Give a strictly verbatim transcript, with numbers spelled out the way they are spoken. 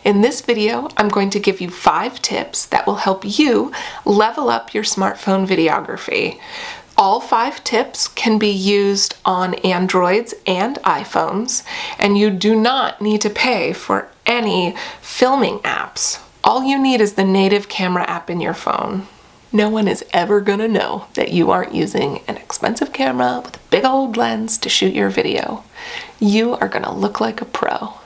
In this video, I'm going to give you five tips that will help you level up your smartphone videography. All five tips can be used on Androids and iPhones, and you do not need to pay for any filming apps. All you need is the native camera app in your phone. No one is ever gonna know that you aren't using an expensive camera with a big old lens to shoot your video. You are gonna look like a pro.